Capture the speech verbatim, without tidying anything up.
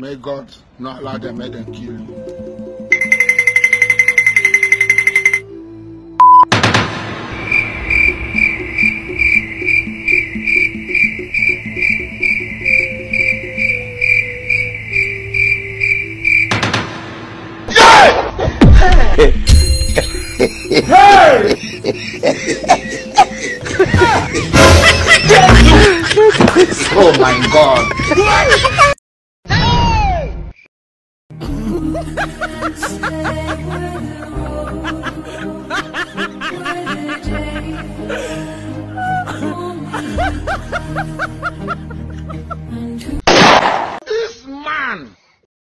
may God not allow them, make them kill you. Hey! Oh my God! Hey!